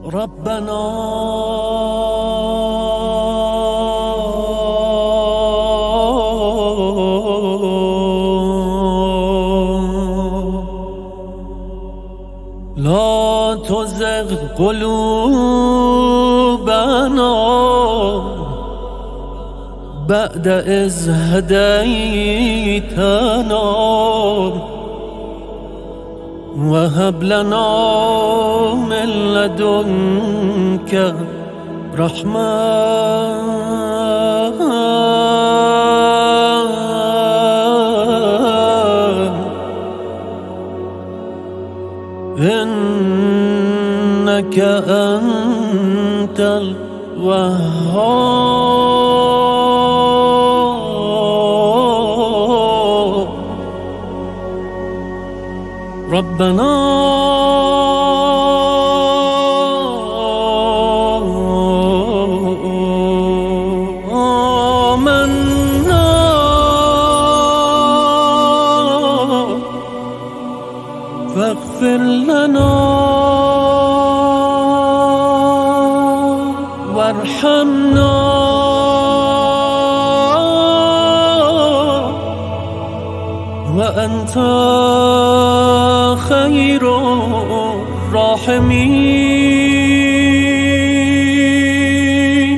ربنا لا تزغ قلوبنا بعد إذ هديتنا وهب لنا من لدنك رحمة إنك أنت الوهاب. ربنا آمنا فاغفر لنا وارحمنا وأنت خير الراحمين.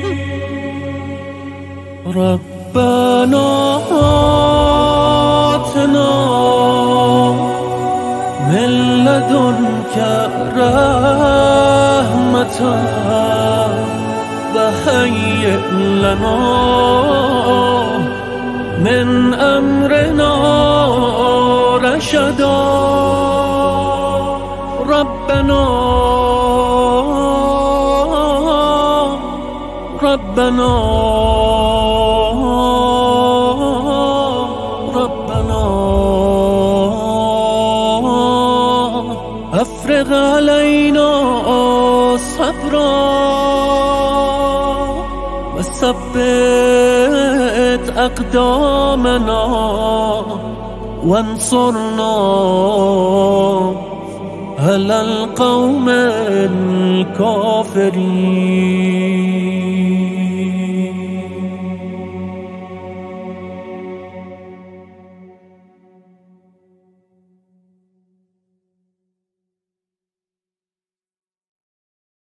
ربنا آتنا من لدنك رحمة وهيئ لنا من أمرنا رشدا. ربنا ربنا ربنا أفرغ علينا صبرا وثبت أقدامنا وانصرنا على القوم الكافرين.